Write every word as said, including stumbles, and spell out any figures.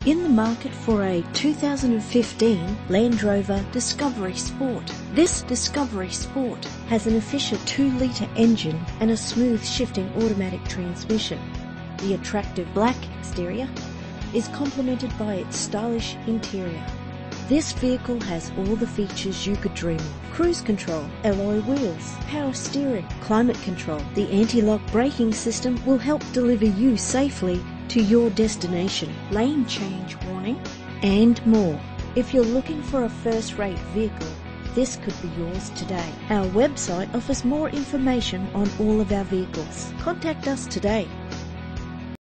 In the market for a two thousand fifteen Land Rover Discovery Sport. This Discovery Sport has an efficient two litre engine and a smooth shifting automatic transmission. The attractive black exterior is complemented by its stylish interior. This vehicle has all the features you could dream of. Cruise control, alloy wheels, power steering, climate control. The anti-lock braking system will help deliver you safely to your destination, lane change warning, and more. If you're looking for a first-rate vehicle, this could be yours today. Our website offers more information on all of our vehicles. Contact us today.